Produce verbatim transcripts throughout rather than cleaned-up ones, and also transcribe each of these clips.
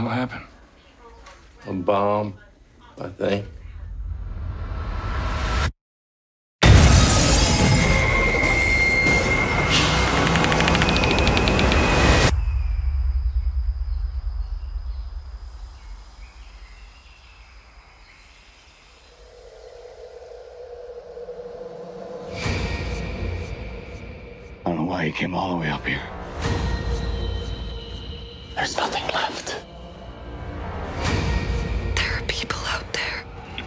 happened? A bomb, I think. I don't know why you came all the way up here. There's nothing left. There are people out there.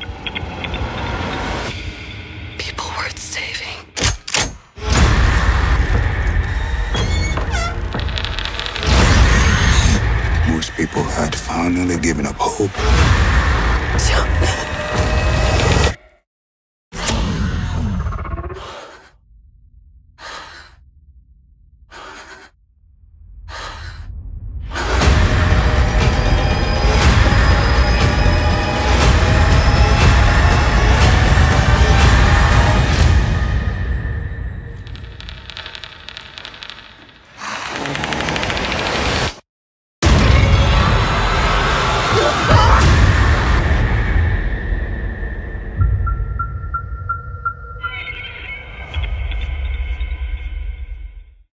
People worth saving. Most people had finally given up hope.